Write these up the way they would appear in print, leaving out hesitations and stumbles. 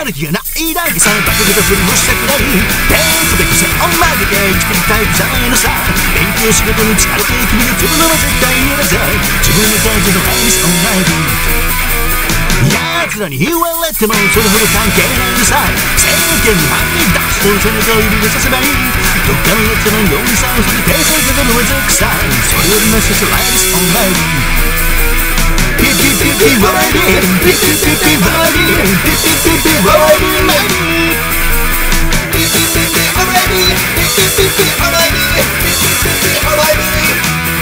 る気がないだけさバカげたふりもしたくないテントで癖を曲げて生きてるタイプじゃないのさ勉強仕事に疲れて君が来るのは絶対嫌だぜ自分のタイプのライスオンライブ奴らに言われてもそれほど関係ないのさ世間にはみ出すと背中を指でさせばいいどっかのやつのようにさをして訂正するのはずくさいそれよりも一つライスオンライブピピピピバラエティピピピピバラエティピピピピバラエティピピピピバラエティピピピピバラエティピピピピバラエティ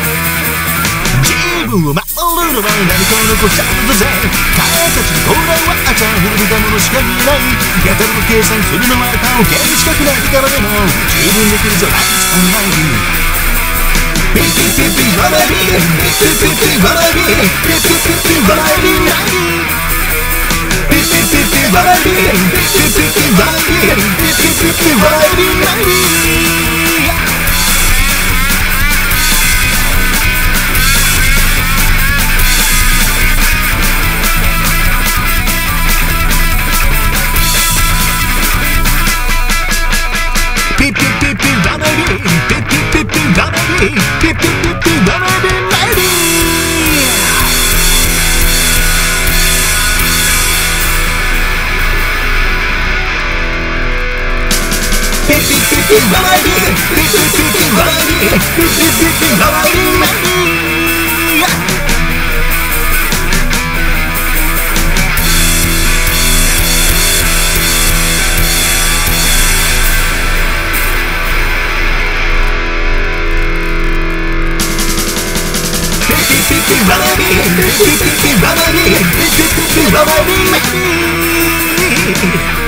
自分を守るのは何かを残しちゃうんだぜ彼たちの将来はあちゃふれたものしか見えないやたらと計算するのは他をゲームしかくないからでも十分できるぞライツオンライブピピピピバラエティピピピピバラエティピピピピバラエティピピピピバラエティピピピピバラエティピピピピバラエティピピピピバラエティピピピピバラエティピピピピバラエティピピピピバラエティピピピピバラエティピピピピバラエティバラエティピピピピバラエティピピピピバラエティ